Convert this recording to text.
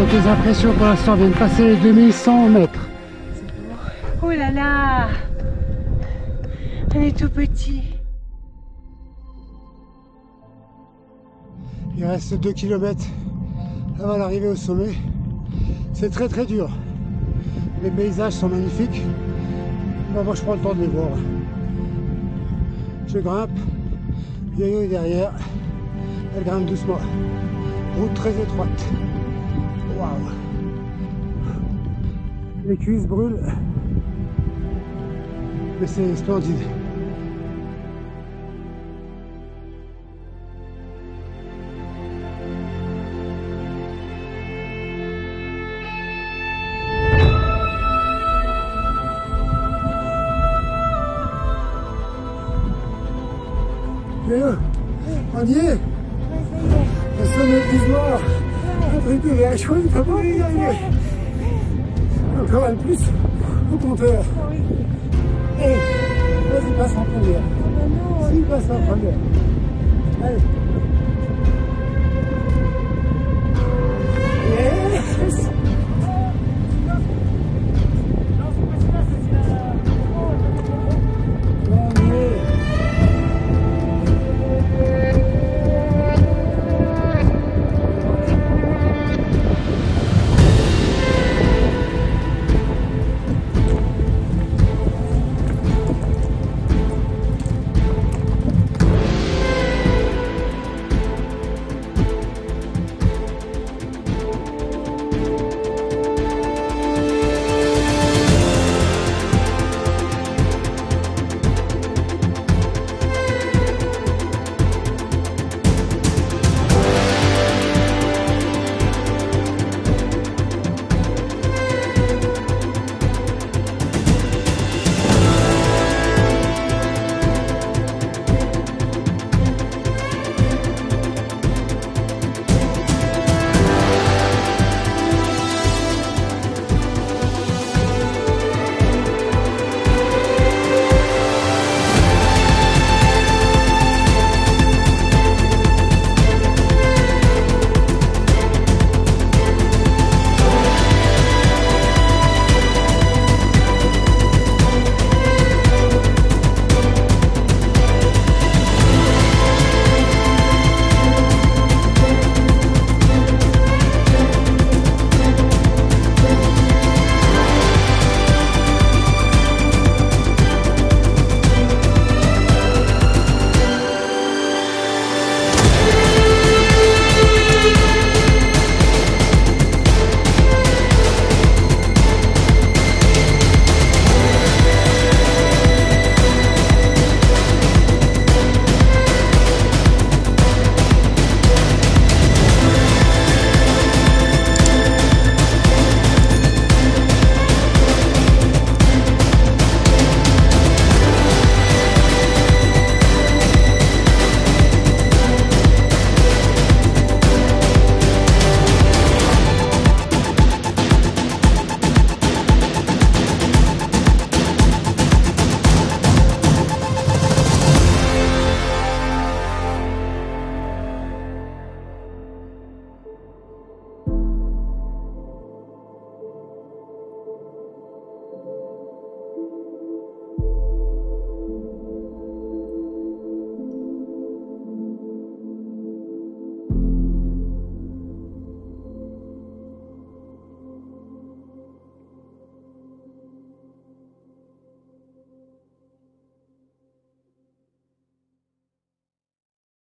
tes impressions pour l'instant? On vient de passer les 2100 mètres. Oh là là, on est tout petit. Il reste 2 km avant l'arrivée au sommet. C'est très très dur. Les paysages sont magnifiques. Bon, moi je prends le temps de les voir. Je grimpe. Yo-Yo est derrière. Elle grimpe doucement. Route très étroite. Waouh. Les cuisses brûlent. Mais c'est splendide. On y est. Le sommet du noir. Un truc de la chose, comment y aller? Encore un plus au compteur. Et vas-y, passe en première. Si, passe en première. Allez.